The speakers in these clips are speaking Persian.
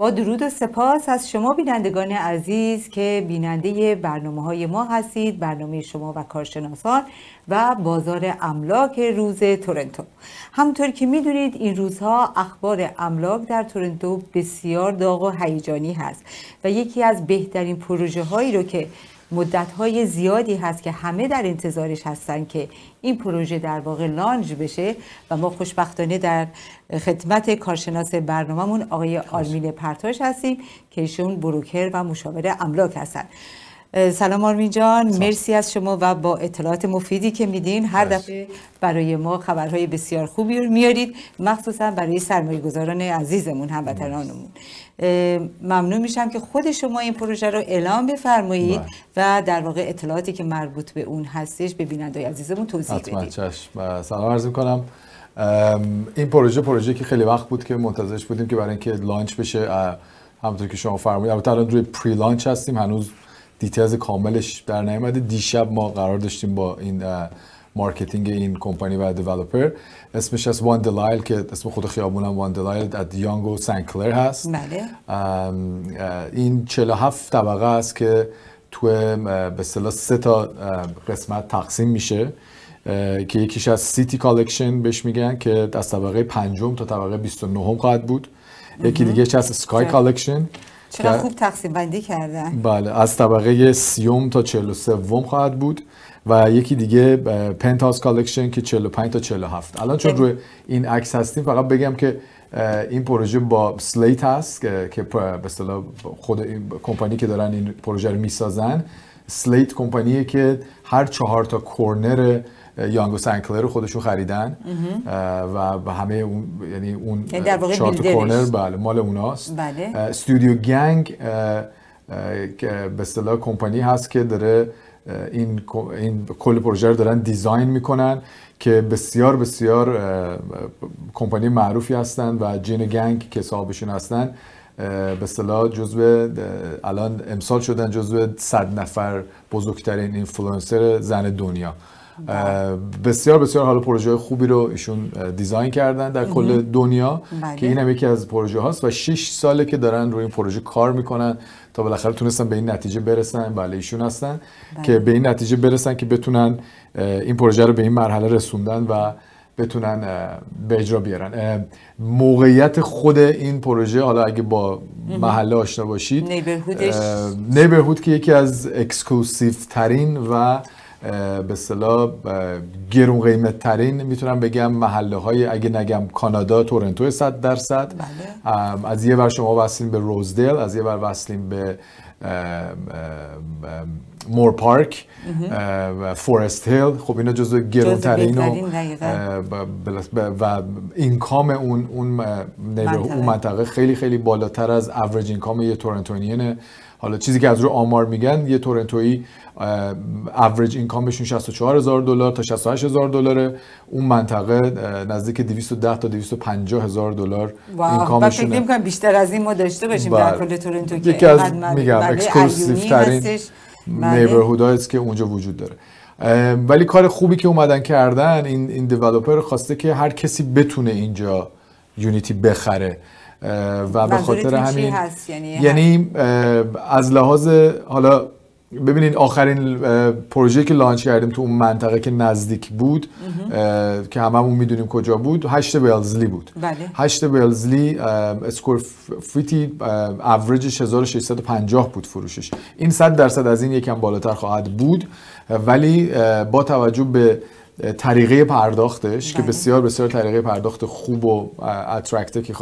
با درود و سپاس از شما بینندگان عزیز که بیننده برنامه‌های ما هستید، برنامه شما و کارشناسان و بازار املاک روز تورنتو. همونطور که میدونید این روزها اخبار املاک در تورنتو بسیار داغ و هیجانی هست و یکی از بهترین پروژه هایی رو که مدت‌های زیادی هست که همه در انتظارش هستن که این پروژه در واقع لانچ بشه و ما خوشبختانه در خدمت کارشناس برنامه‌مون آقای آرمین پرتاش هستیم که ایشون بروکر و مشاور املاک هستن. سلام آرمین جان، مرسی از شما و با اطلاعات مفیدی که میدین هر دفعه برای ما خبرهای بسیار خوبی رو میارید، مخصوصا برای سرمایه‌گذاران عزیزمون، هموطنانمون. ممنون میشم که خود شما این پروژه رو اعلام بفرمایید و در واقع اطلاعاتی که مربوط به اون هستش به بینندگان عزیزمون توضیح بدید. حتما چشم. سلام عرض میکنم. این پروژه که خیلی وقت بود که منتظرش بودیم که برای اینکه لانچ بشه، همونطور که شما فرمودید البته الان روی پری لانچ هستیم، هنوز دیتیلز کاملش در نیامده. دیشب ما قرار داشتیم با این مارکتینگ این کمپانی و دیولپر، اسمش از وان دلایل که اسم خود خیابونم وان دلایل در یانگو سنکلر هست. بله. این 47 طبقه است که تو به اصطلاح 3 تا قسمت تقسیم میشه که یکیش از سیتی کالکشن بهش میگن که از طبقه 5 تا طبقه 29 خواهد بود. یکی دیگه از اسکای کالکشن چقدر خوب تقسیم بندی کردن. بله، از طبقه 30 تا 43 خواهد بود و یکی دیگه پنتهاوس کالکشن که 45 تا 47. الان چون روی این عکس هستیم فقط بگم که این پروژه با سلیت هست که به اصطلاح خود این کمپانی که دارن این پروژه رو میسازن. سلیت کمپانیه که هر 4 تا کورنر یانگو سنکلر رو خودشون خریدن و همه اون یعنی اون 4 تا کورنر بله مال اوناست. بله. استودیو گنگ که به اصطلاح کمپانی هست که داره این کل پروژه رو دارن دیزاین میکنن که بسیار بسیار کمپانی معروفی هستن و جین گنگ که صاحبشون هستن به اصطلاح جزو الان امسال شدن جزو 100 نفر بزرگترین اینفلوئنسر زن دنیا. بسیار بسیار حالا پروژه خوبی رو ایشون دیزاین کردن در کل دنیا. بله. که این هم یکی از پروژه هاست و 6 ساله که دارن روی این پروژه کار میکنن تا بالاخره تونستن به این نتیجه برسن. بله ایشون هستن. بله. که به این نتیجه برسن که بتونن این پروژه رو به این مرحله رسوندن و بتونن به اجرا بیارن. موقعیت خود این پروژه، حالا اگه با محله آشنا باشید، نیبرهود که یکی از اکسکلوسیو ترین و به اصطلاح گرون قیمت ترین میتونم بگم محله های، اگه نگم کانادا، تورنتو 100%. بله. از یه ور شما وصلین به روزدیل، از یه ور وصلین به مور پارک، فورست هیل. خب اینا جزو گرون ترین و اینکام اون منطقه خیلی خیلی بالاتر از اوریج اینکام یه تورنتویینه. حالا چیزی که از رو آمار میگن یه تورنتویی اوریج اینکامشون $64,000 تا $68,000. اون منطقه نزدیک 210 تا $250,000 اینکامشونه. فکر نمی‌کنم بیشتر از این ما داشته باشیم در کل تورنتو که یکی از میگم اکسکلوسیو ترین نیبرهودها است که اونجا وجود داره. ولی کار خوبی که اومدن کردن، این دیولپر خواسته که هر کسی بتونه اینجا یونیتی بخره و به خاطر همین یعنی از لحاظ حالا ببینید آخرین پروژه که لانچ کردیم تو اون منطقه که نزدیک بود که هممون میدونیم کجا بود، 8 ولزلی بود. بله. 8 ولزلی اسکور فیتی اوریجش 1650 بود فروشش. این 100% از این یکم بالاتر خواهد بود، ولی با توجه به طریقه پرداختش که بسیار بسیار طریقه پرداخت خوب و اترکتیو که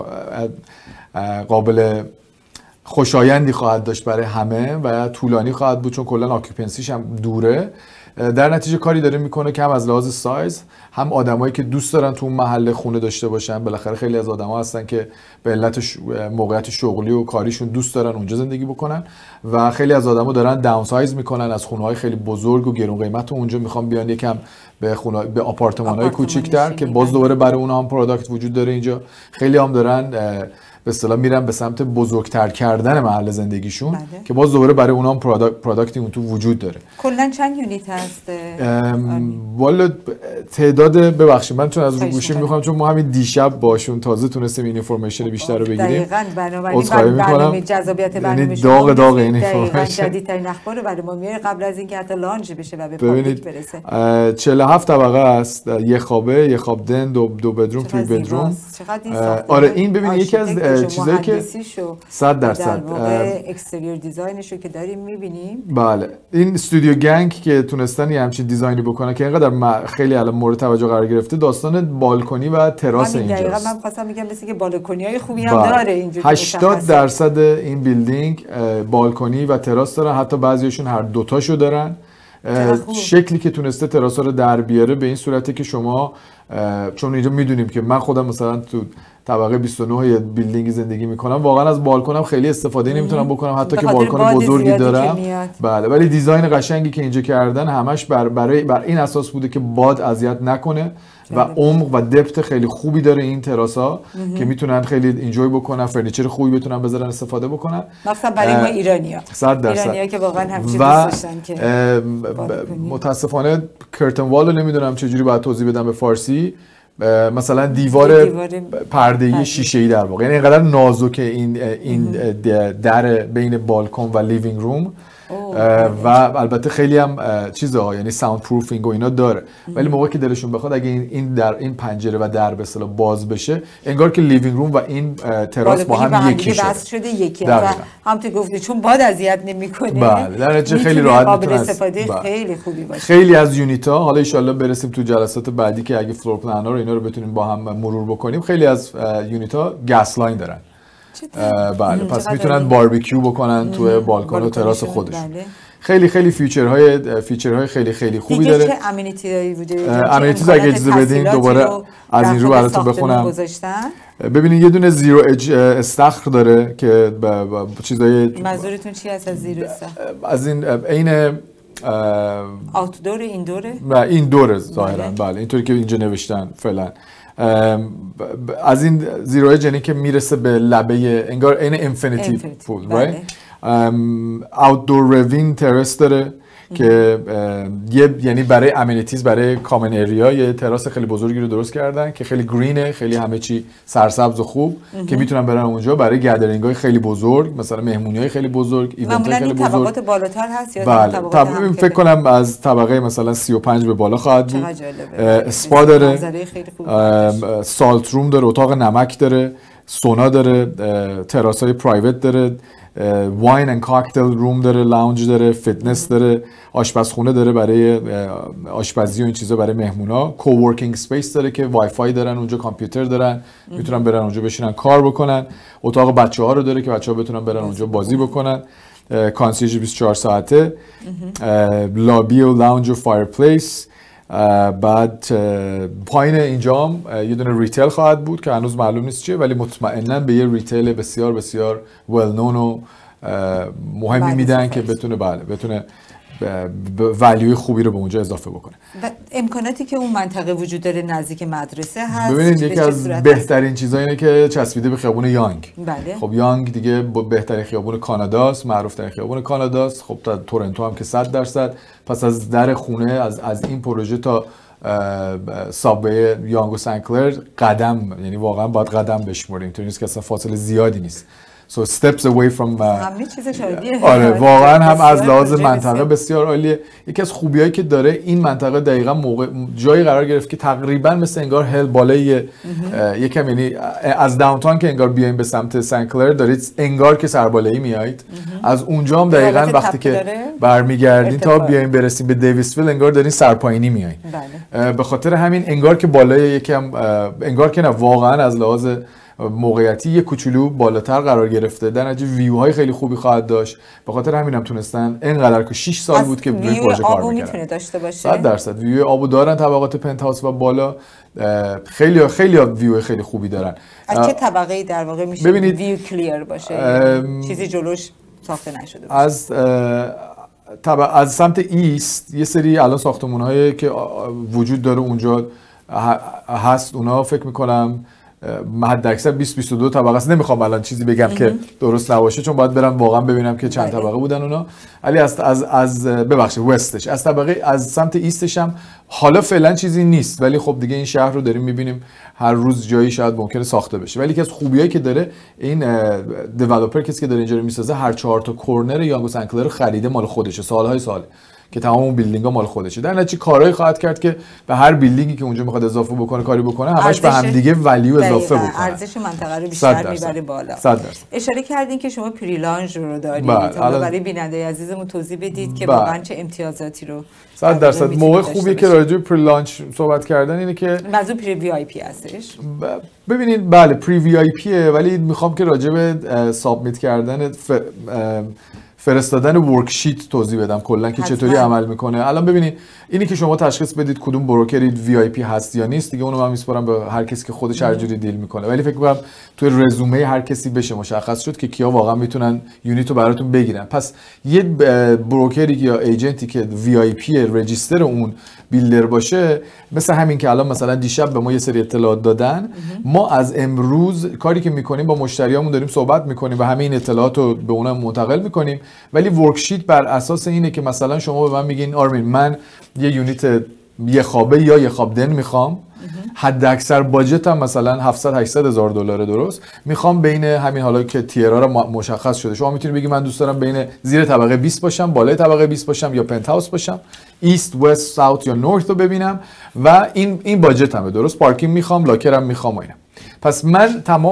قابل خوشایندی خواهد داشت برای همه و طولانی خواهد بود، چون کلا آکوپنسیش هم دوره. در نتیجه کاری داره میکنه که هم از لحاظ سایز، هم آدمایی که دوست دارن تو اون محله خونه داشته باشن. بالاخره خیلی از آدما هستن که به علت موقعیت شغلی و کاریشون دوست دارن اونجا زندگی بکنن و خیلی از آدما دارن داون سایز میکنن از خونه‌های خیلی بزرگ و گرون قیمت و اونجا میخوان بیان یکم به آپارتمان‌های کوچیک‌تر که باز دوباره برای اونها هم پروداکت وجود داره اینجا. خیلی هم دارن به اصطلاح میرن به سمت بزرگتر کردن محل زندگیشون. بله. که باز دوباره برای اونها پروداکتی اون تو وجود داره. کلا چند یونیت هست؟ والا تعداد، ببخشید من چون از رو گوشی میخوام، چون ما همین دیشب باشون تازه تونستیم این اینفورمیشن بیشتر رو بگیریم. دقیقاً بنابراین برنامه جذابیت برنامه داغ این اینفورمیشن جدیدترین اخبار رو برای ما میاره قبل از اینکه حتی لانچ بشه و به پابلیک برسه. 47 طبقه است، یک خوابه، یک خواب دن، دو بدروم، 3 بدروم. آره این ببین یکی از چیزایی که 100% اکستریور دیزاینش رو که داریم میبینیم. بله این استودیو گنگ که تونستن یه همچین دیزاینی بکنن که اینقدر خیلی الان مورد توجه قرار گرفته، داستان بالکنی و تراس اینجاست. دقیقاً من خواستم بگم مثل که بالکنی‌های خوبی هم داره اینجوری. 80% این بیلدینگ بالکنی و تراس دارن، حتی بعضیشون هر دوتاشو دارن. شکلی که تونسته تراسا رو در بیاره به این صورته که شما، چون اینجا میدونیم که من خودم مثلا تو طبقه 29 یه بیلدینگ زندگی میکنم، واقعا از بالکنم خیلی استفاده نمیتونم بکنم، حتی که بالکن بزرگی دارم. بله ولی دیزاین قشنگی که اینجا کردن همش بر این اساس بوده که باد اذیت نکنه و عمق و دپت خیلی خوبی داره این تراسا که میتونن خیلی اینجوی بکنن، فرنیچر خوبی بتونن بذارن استفاده بکنن، مثلا برای ما ایرانی‌ها 100%. ایرانی‌ها که واقعا همچین دوست داشتن که متاسفانه کرتن وال رو نمیدونم چجوری باید توضیح بدم به فارسی، مثلا دیوار پرده‌ای شیشه‌ای در واقع، یعنی اینقدر نازکه این در بین بالکن و لیوینگ روم و البته خیلی هم چیزها، یعنی ساوند پروفینگ و اینا داره، ولی موقعی که دلشون بخواد اگه این پنجره و در به اصطلاح باز بشه، انگار که لیوینگ روم و این تراس با هم یکی شده یکی و همونطور گفتی چون باد اذیت نمی‌کنه. بله در نتیجه خیلی راحت قابل استفاده خیلی خوبی باشه. خیلی از یونیت‌ها، حالا ان شاءالله برسیم تو جلسات بعدی که اگه فلور پلن ها رو اینا رو بتونیم با هم مرور بکنیم، خیلی از یونیت‌ها گس لاین دارن. بله پس میتونن باربیکیو بکنن توی بالکن و تراس خودشون. خیلی فیچرهای خیلی خیلی خوبی داره. چه امنیتی‌هایی وجود داره؟ امنیتیز اگه اجازه بدین دوباره از این رو براتون بخونم. ببینید یه دونه زیرو اج استخر داره که چیزای، منظورتون چی هست از زیرو استخر؟ از این آوتدور ایندوره؟ این دوره ظاهرا. بله اینطوری که اینجا نوشتن فعلا. از این زیرو اج یعنی که میرسه به لبه انگار این اینفینیتی پول، رایت؟ آوتدور ریوینگ تراس داره که یعنی برای امنیتیز، برای کامن ایریا یه تراس خیلی بزرگی رو درست کردن که خیلی گرینه، خیلی همه چی سرسبز و خوب که میتونن برن اونجا برای گدرینگ های خیلی بزرگ، مثلا مهمونی های خیلی بزرگ، ایونت های خیلی بزرگ. طبقات بالاتر هست یا بله فکر کنم از طبقه مثلا 35 به بالا خواهد بود. اسپا داره، سالت روم داره، اتاق نمک داره، سونا داره، تراس های پرایوت داره، واین اند کاکتیل روم داره، لاونج داره، فیتنس داره، آشپزخونه داره برای آشپزی و این چیزا برای مهمونا، کوورکینگ اسپیس داره که وای فای دارن اونجا، کامپیوتر دارن میتونن برن اونجا بشینن کار بکنن، اتاق بچه‌ها رو داره که بچه‌ها بتونن برن اونجا بازی بکنن، کانسیرژ 24 ساعته، لابی و لاونج و فایرپلیس. بعد پایین اینجا یه دونه ریتیل خواهد بود که هنوز معلوم نیست چیه، ولی مطمئناً به یه ریتیل بسیار بسیار ویل نون و مهمی میدن که بتونه ولیوی خوبی رو به اونجا اضافه بکنه. و امکاناتی که اون منطقه وجود داره نزدیک مدرسه هست. ببینید یکی از بهترین چیزا اینه که چسبیده به خیابون یانگ. بله. خب یانگ دیگه بهترین خیابون کاناداست، معروف ترین خیابون کاناداست. خب تا تورنتو هم که 100%. پس از در خونه از این پروژه تا سابوی یانگ و سنکلر یعنی واقعا باید قدم بشمریم، اینطوری نیست که اصلا فاصله زیادی نیست. So steps away from همه چیز شادیه. آره واقعا هم از لحاظ منطقه بسیار عالیه. یکی از خوبیایی که داره این منطقه دقیقاً جایی قرار گرفت که تقریبا مثل انگار هل بالای یکم، یعنی از داونتاون که انگار بیایم به سمت سنکلر دارید انگار که سربالایی میایید، از اونجا هم دقیقاً وقتی که برمیگردین تا بیایم برسیم به دیویسویل انگار دارین سرپایینی میایید. به خاطر همین انگار که بالای یکم، انگار که نه واقعا از لحاظ موقعیتی یک کوچولو بالاتر قرار گرفته، در نتیجه ویوهای خیلی خوبی خواهد داشت. به خاطر همینم تونستن اینقدر که 6 سال بود که روی پروژه کار می‌کردن. میتونه داشته باشه 100% ویو آبو دارن، طبقات پنت هاوس و بالا خیلی ویو خیلی خوبی دارن. از چه طبقه‌ای در واقع میشه ویو کلیر باشه؟ چیزی جلوش ساخته نشده باشه. از سمت ایست یه سری الان ساختمان‌هایی که وجود داره اونجا هست، اونا فکر می‌کنم حد اکثر 20-22 طبقه است. نمیخوام الان چیزی بگم که درست نباشه چون باید برم واقعا ببینم که چند طبقه بودن اونا. ولی از ببخشید وستش، از طبقه از سمت ایستش هم حالا فعلا چیزی نیست، ولی خب دیگه این شهر رو داریم میبینیم هر روز جایی شاید ممکنه ساخته بشه. ولی که از خوبیایی که داره این دیولپر کسی که داره اینجا رو میسازه هر 4 تا کورنر یانگو سنکلر رو خریده، مال خودشه، سالهای ساله که تمام اون بیلدینگ‌ها مال خودشه. در نتیجه کارهایی خواهد کرد که به هر بیلدینگی که اونجا میخواد اضافه بکنه کاری بکنه همش به هم دیگه ولیو اضافه بکنه، ارزش منطقه رو بیشتر میبره بالا. 100%. اشاره کردین که شما پری لانچ رو دارید، حالا برای بیننده عزیزمون توضیح بدید که واقعا چه امتیازاتی رو 100% موقع خوبی که راجع به پری لانچ صحبت کردن اینه که منظور پری وی آی پی هستش. ببینید بله پری وی آی پیه، ولی میخوام که راجع به سابمیت کردن فرستادن ورکشیت توضیح بدم کلا که چطوری عمل میکنه. الان ببینید اینی که شما تشخیص بدید کدوم بروکری وی آی پی هست یا نیست دیگه اونو من میسپارم به هر کسی که خودش هر جوری دیل میکنه، ولی فکر میکنم توی رزومه هر کسی بشه مشخص شد که کیا واقعا میتونن یونیت رو براتون بگیرن. پس یه بروکری یا ایجنتی که وی آی پی رجیستر اون بیلدر باشه، مثل همین که الان مثلا دیشب به ما یه سری اطلاعات دادن، ما از امروز کاری که میکنیم با مشتریامون داریم صحبت میکنیم و همه این اطلاعات رو به اونها منتقل میکنیم، ولی ورکشیت بر اساس اینه که مثلا شما به من میگین آرمین من یه یونیت یه خوابه یا یه خواب دن میخوام، حد اکثر باجت هم مثلا 700-800 هزار دلار، درست میخوام بین همین حالا که تیرها رو مشخص شده، شما میتونید بگی من دوست دارم بین زیر طبقه 20 باشم، بالای طبقه 20 باشم، یا پنت هاوس باشم، ایست وست ساوت یا نورث رو ببینم و این باجت همه، درست پارکینگ میخوام، لاکرم میخوام اینا. پس من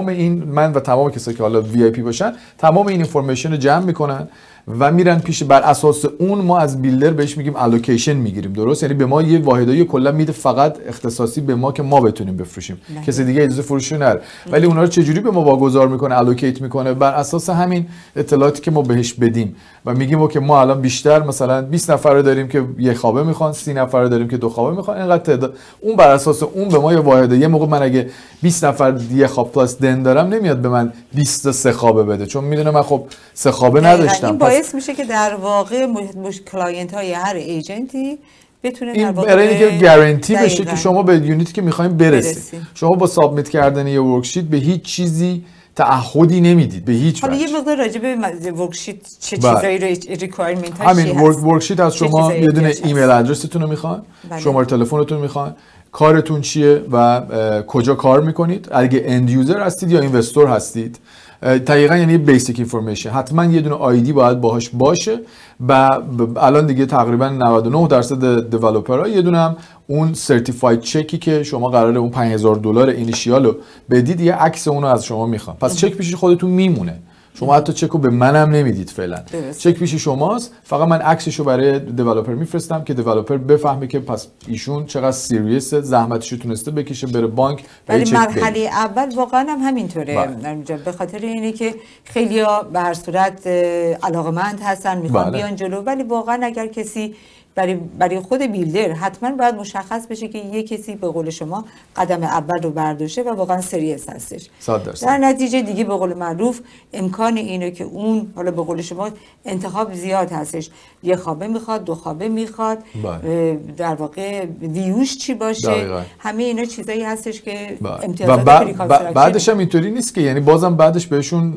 و تمام کسایی که حالا وی آی پی باشن تمام این اینفورمیشن رو جمع میکنن و میرن پیش، بر اساس اون ما از بیلدر بهش میگیم الوکیشن میگیریم، درست؟ یعنی به ما یه واحدایی کلا میده فقط اختصاصی به ما که ما بتونیم بفروشیم، کسی دیگه اجازه فروشی نداره. ولی اونا رو چجوری به ما واگذار میکنه، الوکیت میکنه بر اساس همین اطلاعاتی که ما بهش بدیم و میگیم که ما الان بیشتر مثلا 20 نفر رو داریم که یک خوابه میخوان، 30 نفر رو داریم که 2 خوابه میخوان، اینقدر تعداد، اون بر اساس اون به ما یه واحده. یه موقع من اگه 20 نفر یه خواب پلاس دن دارم نمیاد به من 20 تا 3 خوابه بده، چون میدونه من خب 3 خوابه نداشتم. این باعث میشه که در واقع کلاینت های هر ایجنتی بتونه در واقع برای اینکه گارانتی بشه که شما به یونیتی که میخوایم برسید. شما با سابمیت کردن یه ورکشیت به هیچ چیزی تعهدی نمیدید، به هیچ وجه. حالا یه مقدار راجع به ورکشیت چه چیزایی ریکوایرمنت هاش همین ورکشیت از شما یه دونه ایمیل ادرستون رو میخوان، شماره تلفنتون میخوان، کارتون چیه و کجا کار میکنید، اگه اند یوزر هستید یا اینوستور هستید، دقیقاً یعنی بیسیک اینفورمیشن. حتما یه دونه آیدی باید باهاش باشه و الان دیگه تقریبا 99% دیولپرها یه دونه هم اون سرتیفاید چکی که شما قراره اون 5000 دلار اینیشیال رو بدید، یه عکس اون رو از شما میخوام. پس چک پیش خودتون میمونه، شما حتی چک رو به منم نمیدید فعلا، چک پیش شماست، فقط من عکسشو برای دیولپر میفرستم که دیولپر بفهمه که پس ایشون چقدر سیریس، زحمتشو تونسته بکشه بره بانک. ولی مرحله اول واقعا هم همینطوره به خاطر اینه که خیلیا به هر صورت علاقمند هستن میخوان بیان جلو، ولی واقعا اگر کسی برای خود بیلدر حتما باید مشخص بشه که یه کسی به قول شما قدم اول رو برداشته و واقعا سریس هستش. در نتیجه دیگه به قول معروف امکان اینه که اون حالا به قول شما انتخاب زیاد هستش، یه خوابه میخواد، 2 خوابه میخواد، در واقع ویوش چی باشه، همه اینا چیزایی هستش که امتیازات بعدش هم اینطوری نیست که یعنی بازم بعدش بهشون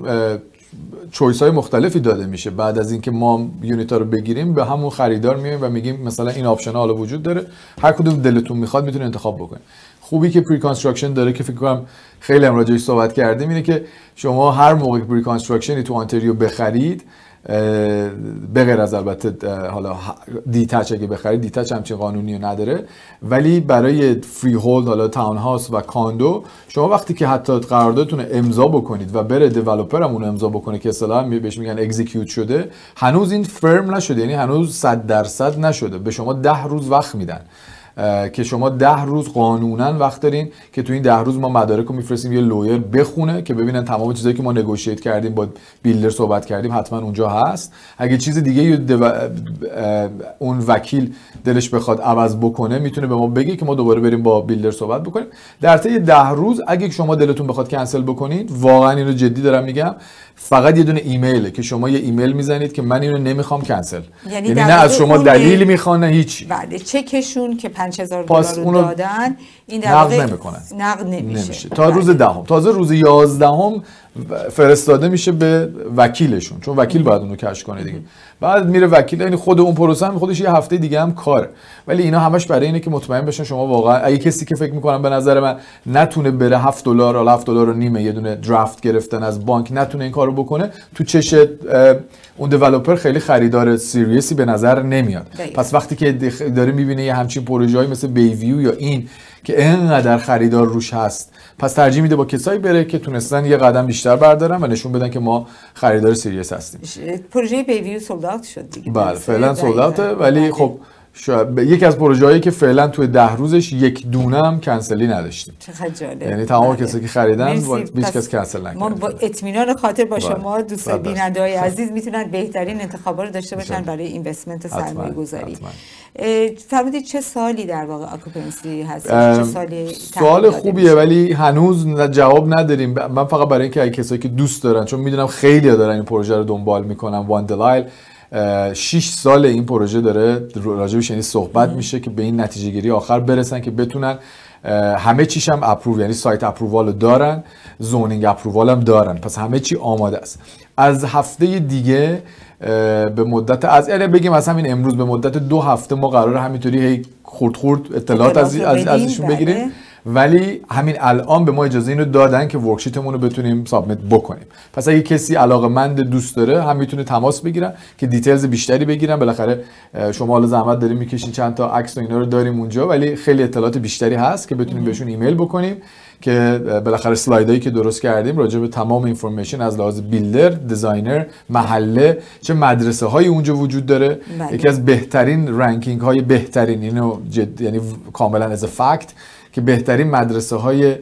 چویس های مختلفی داده میشه. بعد از اینکه ما یونیت ها رو بگیریم به همون خریدار میایم و میگیم مثلا این آپشن ها حالا وجود داره، هر کدوم دلتون میخواد میتونه انتخاب بکنید. خوبی که پری کانستراکشن داره که فکر کنم خیلی هم راجعش صحبت کردیم اینه که شما هر موقع پری کانستراکشنی تو آنتریو بخرید، به غیر از البته حالا دیتاچ اگه بخرید، دیتاچ همچین قانونی نداره، ولی برای فری هولد حالا تاون هاوس و کاندو شما وقتی که حتی قراردادتون رو امضا بکنید و بره دیولپر هم اون امضا بکنه که اصطلاحاً بهش میگن اکزیکیوت شده، هنوز این فرم نشده، یعنی هنوز 100% نشده، به شما 10 روز وقت میدن که شما 10 روز قانونا وقت دارین که تو این 10 روز ما مدارک رو میفرستیم یه لویر بخونه که ببینن تمام چیزایی که ما نگوشیت کردیم با بیلدر صحبت کردیم حتما اونجا هست. اگه چیز دیگه اون وکیل دلش بخواد عوض بکنه میتونه به ما بگه که ما دوباره بریم با بیلدر صحبت بکنیم. در طی 10 روز اگه شما دلتون بخواد کنسل بکنید، واقعا اینو جدی دارم میگم، فقط یه دونه ایمیله که شما یه ایمیل میزنید که من اینو نمیخوام کنسل، یعنی نه از شما دلیلی میخوان نه هیچی. بله چکشون که $5000 رو دادن این در نقد واقع نمیکنن، نقد نمیشه تا روز دهم. تازه روز 11 فرستاده میشه به وکیلشون، چون وکیل باید اونو کش کنه دیگه. بعد میره وکیل، یعنی خود اون پروسه هم خودش یه هفته دیگه هم کاره. ولی اینا همش برای اینه که مطمئن بشن شما واقعا اگه کسی که فکر میکنم به نظر من نتونه بره $7 یا $7.5 یه دونه درافت گرفتن از بانک نتونه این کارو بکنه، تو چش اون دیولپر خیلی خریدار سیریسی به نظر نمیاد. پس وقتی که داره میبینه یه همچین پروژه‌ای مثل بیویو یا این که اینقدر خریدار روش هست، پس ترجیح میده با کسایی بره که تونستن یه قدم بیشتر بردارن و نشون بدن که ما خریدار سیریس هستیم. پروژه بیویو سولد اوت شد دیگه. بله فعلا سولد اوته، ولی خب یکی از پروژه‌هایی که فعلا توی 10 روزش یک دونه هم کنسلی نداشتیم. چقدر جالب. یعنی تمام کسایی که خریدن هیچ کس کنسل نکرد. ما با اطمینان خاطر با شما دوستان بیننده‌های عزیز میتونن بهترین انتخابا رو داشته باشن برای اینوستمنت سرمایه‌گذاری. فرمودید چه سالی در واقع اکوپنسی هست؟ چه سالی؟ سوال خوبیه ولی هنوز جواب نداریم. من فقط برای اینکه کسایی که دوست دارن، چون میدونم خیلی‌ها دارن این پروژه رو دنبال میکنن، واندلایل 6 سال این پروژه داره راجبش یعنی صحبت میشه که به این نتیجه گیری آخر برسن که بتونن همه چیش هم اپروو، یعنی سایت اپرووال دارن، زونینگ اپرووال هم دارن، پس همه چی آماده است. از هفته دیگه به مدت از یعنی بگیم از همین امروز به مدت 2 هفته ما قراره همینطوری هی خورد اطلاعات ازشون بگیریم. ولی همین الان به ما اجازه اینو دادن که ورکشیتمون رو بتونیم سابمیت بکنیم. پس اگه کسی علاقه‌مند دوست داره هم میتونه تماس بگیرن که دیتیلز بیشتری بگیرن. بالاخره شما حالا زحمت داریم میکشین، چند تا عکس و اینا رو داریم اونجا، ولی خیلی اطلاعات بیشتری هست که بتونیم بهشون ایمیل بکنیم که بالاخره اسلایدایی که درست کردیم راجع به تمام اینفورمیشن از لحاظ بیلدر، دیزاینر، محله، چه مدرسه های اونجا وجود داره. یکی از بهترین رنکینگ های بهترین اینو یعنی کاملا از فکت که بهترین مدرسه های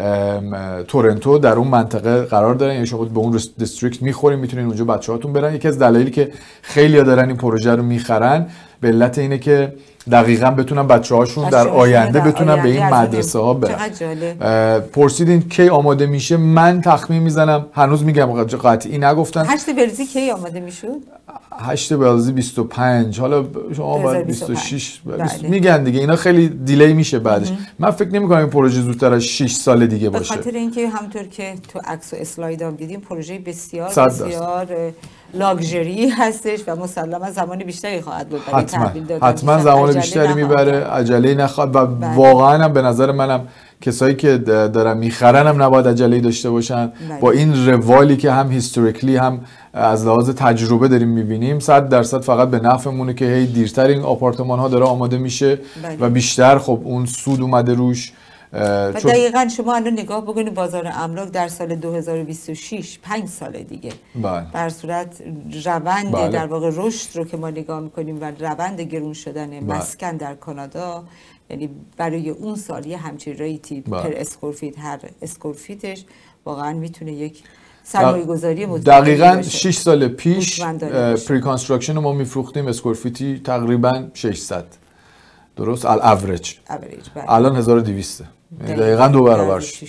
تورنتو در اون منطقه قرار دارن، یعنی شما به اون دیستریکت میخورین، میتونین اونجا بچه‌هاتون برن. یکی از دلایلی که خیلی‌ها دارن این پروژه رو میخرن به علت اینه که دقیقاً بتونن بچه‌هاشون در آینده بتونن به این مدرسه ها برن. پرسیدین کی آماده میشه؟ من تخمین میزنم، هنوز میگم قطعی نگفتن. 8 بلژیک کی آماده میشد؟ 8 بلژیک 25، حالا شما باید 26 میگن دیگه، اینا خیلی دیلی میشه بعدش. من فکر نمی‌کنم این پروژه زودتر از 6 سال دیگه باشه. به خاطر اینکه همونطور که تو عکس و اسلایدام دیدیم پروژه بسیار لاکچری هستش و مسلما زمان بیشتری خواهد بود برای تحویل دادن. حتما زمان بیشتری میبره، عجله نخواد و واقعا هم به نظر منم کسایی که دارن میخرن هم نباید عجله داشته باشن. با این روالی که هم هیستوریکلی هم از لحاظ تجربه داریم میبینیم 100% فقط به نفعمونه که هی دیرتر این آپارتمان ها داره آماده میشه و بیشتر خب اون سود اومده روش. و دقیقاً شما الان نگاه بکنید بازار املاک در سال 2026 5 سال دیگه بر صورت روند در واقع رشد رو که ما نگاه میکنیم و روند گرون شدن مسکن در کانادا، یعنی برای اون سال یه همچین ریتی پر اسکورفیت هر اسکورفیتش واقعاً میتونه یک سرمایه‌گذاری مطمئن دقیقاً 6 سال پیش پری کانستراکشن ما میفروختیم اسکورفیتی تقریباً 600 درست الاوریج، الان 1200 دقیقاً 2 برابر شد.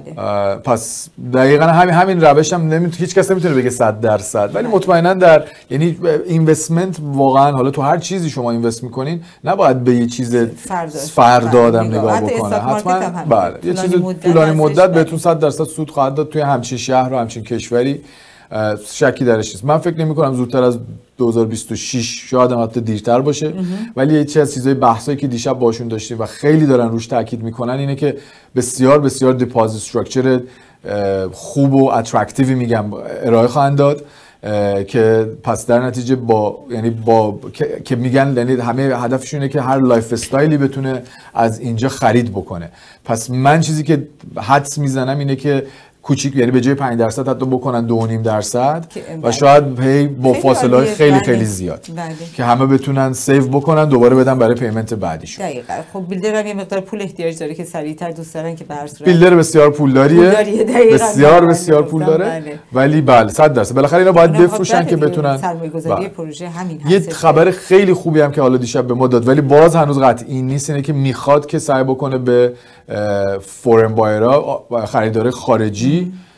پس دقیقاً همین روش هم هیچ کس نمیتونه بگه 100%، ولی مطمئناً در یعنی اینوستمنت واقعاً حالا تو هر چیزی شما اینوست میکنین نباید به یه چیز فردا آدم نگاه بکنه. حتما بله یه چیز طولانی مدت بهتون 100% سود خواهد داد توی همچین شهر و همچین کشوری، شکی درش نیست. من فکر نمی‌کنم زودتر از 2026 شاید هم حتی دیرتر باشه. ولی یه از چیزای بحثایی که دیشب باشون داشتیم و خیلی دارن روش تاکید میکنن اینه که بسیار بسیار دیپازیت استراکچر خوب و اترکتیوی میگم ارائه خواهند داد که پس در نتیجه که میگن یعنی همه هدفشونه که هر لایف استایلی بتونه از اینجا خرید بکنه. پس من چیزی که حدس میزنم اینه که کوچیک، یعنی به جای 5% حتی بکنن 2.5% و شاید هی با فاصله خیلی خیلی زیاد که همه بتونن سیو بکنن دوباره بدن برای پیمنت بعدیشون. دقیقاً. خب بیلدر هم یه مقدار پول احتیاج داره که سریعتر دوست دارن که به هر صورت بیلدر بسیار پولداریه، بسیار پول داره. ولی بله 100% بالاخره اینا باید بفروشن که بتونن سرمایه‌گذاری پروژه همین هست. یه خبر خیلی خوبی هم که حالا دیشب به ما داد ولی باز هنوز قطعی نیست، اینه که میخواد که سعی بکنه به فورن بایرها خریدار خارجی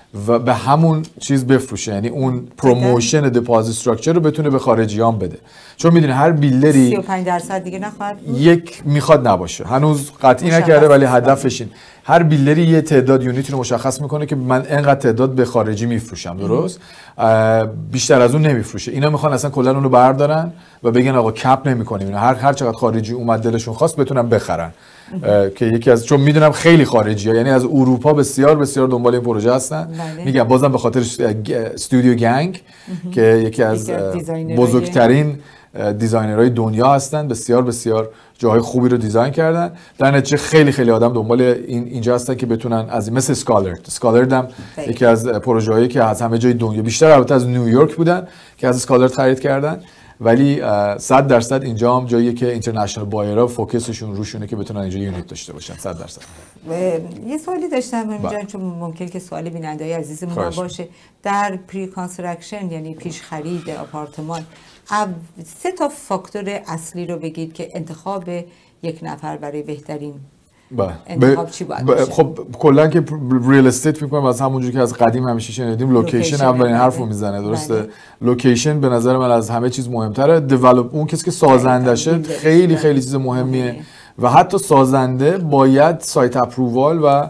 و به همون چیز بفروشه، یعنی اون پروموشن دپازیت استراکچر رو بتونه به خارجیان بده. چون میدونی هر بیلدری 35% دیگه نخواهد بود؟ یک میخواد نباشه، هنوز قطعی نکرده ولی هدفش این. هر بیلدری یه تعداد یونیتی رو مشخص میکنه که من اینقدر تعداد به خارجی میفروشم، درست؟ بیشتر از اون نمیفروشه. اینا میخوان اصلا کلا اون رو بردارن و بگن آقا کپ نمیکنیم، اینا هر چقدر خارجی اومد دلشون خواست بتونن بخرن. که یکی از، چون میدونم خیلی خارجی‌ها یعنی از اروپا بسیار بسیار دنبال این پروژه هستن. میگم بازم به خاطر استودیو گنگ که یکی از بزرگترین دیزاینرهای دنیا هستن، بسیار بسیار جاهای خوبی رو دیزاین کردن. در نتیجه خیلی خیلی آدم دنبال اینجا هستن که بتونن از مثل اسکالرد هم یکی از پروژه‌هایی که از همه جای دنیا، بیشتر البته از نیویورک بودن که از اسکالرد خرید کردن، ولی 100% اینجا هم جاییه که اینترنشنال بایرها فوکسشون روشونه که بتونن اینجا یونیت داشته باشن. 100%. یه سوالی داشتم اینجا، چون ممکنه که سوال بیننده‌های عزیزمون باشه. در پری کانستراکشن یعنی پیش خرید آپارتمان 3 تا فاکتور اصلی رو بگید که انتخاب یک نفر برای بهترین انتخاب چی باید باشه؟ خب کلا که ریل استیت فکر کنم از همونجوری که از قدیم همیشه شنیدیم لوکیشن اولین حرفو میزنه، درسته؟ لوکیشن به نظر من از همه چیز مهمتره. دیولپ اون کسی که سازندشه خیلی خیلی چیز مهمیه و حتی سازنده باید سایت اپرووال و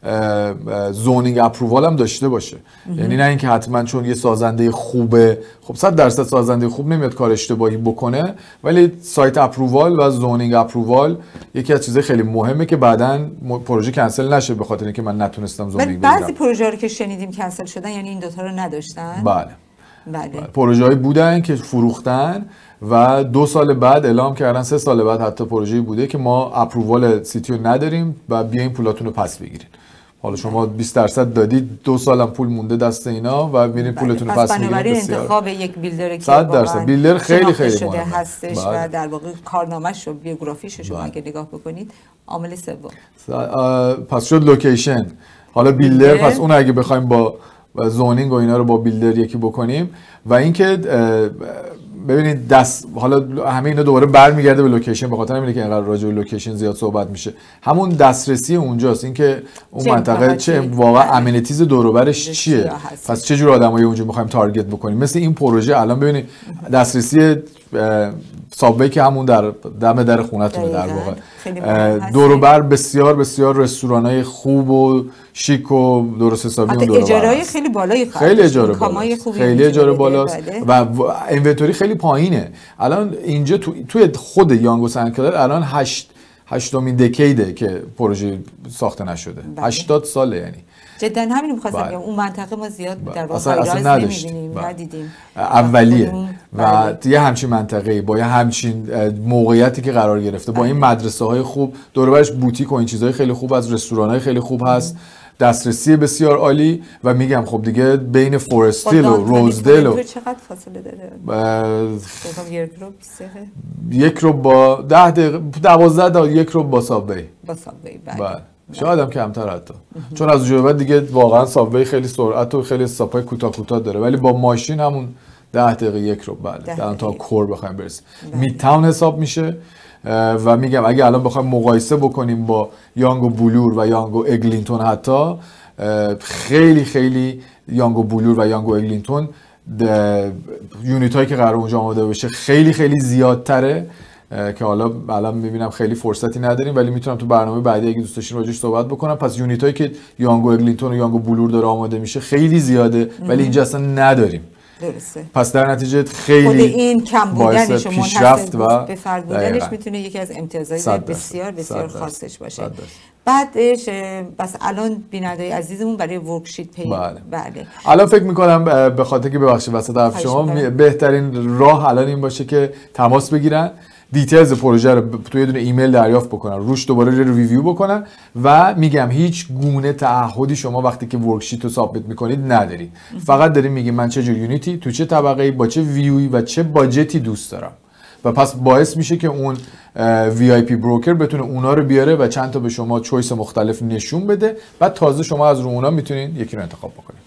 زونینگ اپرووال هم داشته باشه. یعنی نه اینکه حتما چون یه سازنده خوبه، خب 100% سازنده خوب نمیاد کار اشتباهی بکنه، ولی سایت اپرووال و زونینگ اپرووال یکی از چیزای خیلی مهمه که بعداً پروژه کنسل نشه به خاطر اینکه من نتونستم زونینگ بگیرم. بعضی پروژه‌ها رو که شنیدیم کنسل شدن یعنی این دوتا رو نداشتن. بله. پروژه‌ای بودن که فروختن و 2 سال بعد اعلام کردن، 3 سال بعد حتی پروژه‌ای بوده که ما اپرووال سیتی رو نداریم و بیاین پولاتون رو پس بگیرین. حالا شما 20% دادید، 2 سالم پول مونده دست اینا و میرین پولتون رو پس میگیرین. بنابراین انتخاب یک بیلدر که 100% بیلدر خیلی خیلی مهمه هستش و در واقع کارنامه‌ش و بیوگرافیش شما اگه نگاه بکنید. عامل سوم پس شد لوکیشن. حالا بیلدر پس اون اگه بخوایم با زونینگ و اینا رو با بیلدر یکی بکنیم و اینکه ببینید حالا همه اینا دوباره برمیگرده به لوکیشن، به خاطر اینه که اینقدر راجع به لوکیشن زیاد صحبت میشه. همون دسترسی اونجاست، اینکه اون منطقه چه واقعا امنیتیز دور و برش چیه، پس چه جور آدمایی اونجا می‌خوایم تارگت بکنیم. مثل این پروژه الان ببینید دسترسی سابوی که همون در دم در خونتونه در واقع دور و بر بسیار بسیار رستورانای خوب و شیک و درست حسابی اون دور و بر. اجاره‌ای خیلی بالایی خیلی اجاره بالاست، خیلی اجاره بالاست و اینونتوری خیلی پایینه. الان اینجا توی خود یانگو سنکلر الان 8مین دکیده که پروژه ساخته نشده. 80 ساله یعنی. جدا همین می‌خواستم بگم اون منطقه ما زیاد در واقع اصلا نمی‌بینیم، ندیدیم. اولیه و یه همچین منطقه‌ای با یه همچین موقعیتی که قرار گرفته با این مدرسه‌های خوب دور و برش بوتیک و این چیزهای خیلی خوب از رستوران‌های خیلی خوب هست، دسترسی بسیار عالی و میگم خب دیگه بین فورستیل و روزدل و چقدر فاصله داره؟ یک رو با 10 دقیقه 12 دقیقه یک رو با سابوی. بله. شاید هم کمتر حتی. چون از اونجا بعد دیگه واقعا سابوی خیلی سرعت و خیلی استاپای کوتاه داره، ولی با ماشین همون 10 دقیقه یک رو بله تا کور بخوایم برسیم. میدتاون حساب میشه و میگم اگه الان بخوایم مقایسه بکنیم با یانگو بولور و یانگو اگلینتون، حتی خیلی خیلی یانگو بولور و یانگو اگلینتون یونیت هایی که قرار اونجا آماده بشه خیلی خیلی زیادتره که حالا الان میبینم خیلی فرصتی نداریم، ولی میتونم تو برنامه بعدی اگه دوست داشتین راجعش صحبت بکنم. پس یونیت هایی که یانگو اگلینتون و یانگو بولور داره آماده میشه خیلی زیاده ولی اینجا اصلا نداریم. درسته. پس در نتیجه خیلی خود این کم بودنش و پیشرفت و به فرد بودنش میتونه یکی از امتیازهای بسیار بسیار خاصش باشه. بعدش بس الان بیننده‌های عزیزمون برای ورکشیت بله. الان فکر می‌کنم به خاطر که ببخشید وسط حرف شما بهترین راه الان این باشه که تماس بگیرن، دیتیلز پروژه رو توی یه دونه ایمیل دریافت بکنن، روش دوباره ریویو بکنن و میگم هیچ گونه تعهدی شما وقتی که ورکشیت رو سابمیت میکنید ندارید. فقط داریم میگیم من چه جور یونیتی تو چه طبقه‌ای با چه ویوی و چه باجتی دوست دارم و پس باعث میشه که اون VIP بروکر بتونه اونا رو بیاره و چند تا به شما چویس مختلف نشون بده، بعد تازه شما از رو اونا میتونین یکی رو انتخاب بکنید.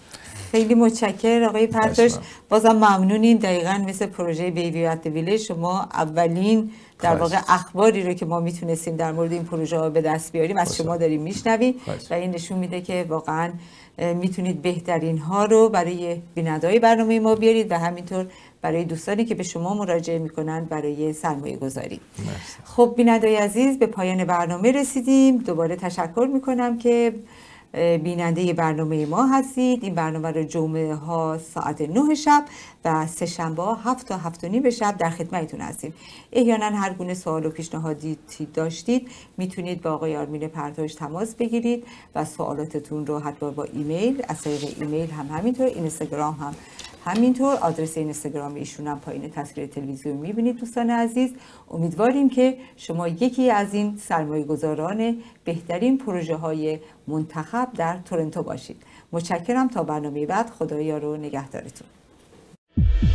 خیلی متشکرم آقای پرتوش. بازم ممنونین. دقیقاً مثل پروژه بیبی ات ویلیج شما اولین در واقع اخباری رو که ما میتونستیم در مورد این پروژه ها به دست بیاریم از شما داریم میشنویم و این نشون میده که واقعاً میتونید بهترین ها رو برای بیننده‌های برنامه ما بیارید و همینطور برای دوستانی که به شما مراجعه میکنن برای سرمایه گذاری. خب بیننده‌های عزیز به پایان برنامه رسیدیم. دوباره تشکر میکنم که بیننده برنامه ما هستید. این برنامه رو جمعه ها ساعت 9 شب و سه شنبه 7 تا 7 و نیم شب در خدمتتون هستیم. احیانا هر گونه سوال و پیشنهادی داشتید میتونید با آقای آرمین پرتوش تماس بگیرید و سوالاتتون رو حتما با ایمیل، از طریق ایمیل هم همینطور، اینستاگرام هم همینطور. آدرس اینستاگرام ایشون هم پایین تصویر تلویزیون میبینید دوستان عزیز. امیدواریم که شما یکی از این سرمایه گذاران بهترین پروژه های منتخب در تورنتو باشید. متشکرم. تا برنامه بعد، خدایا رو نگهدارتون.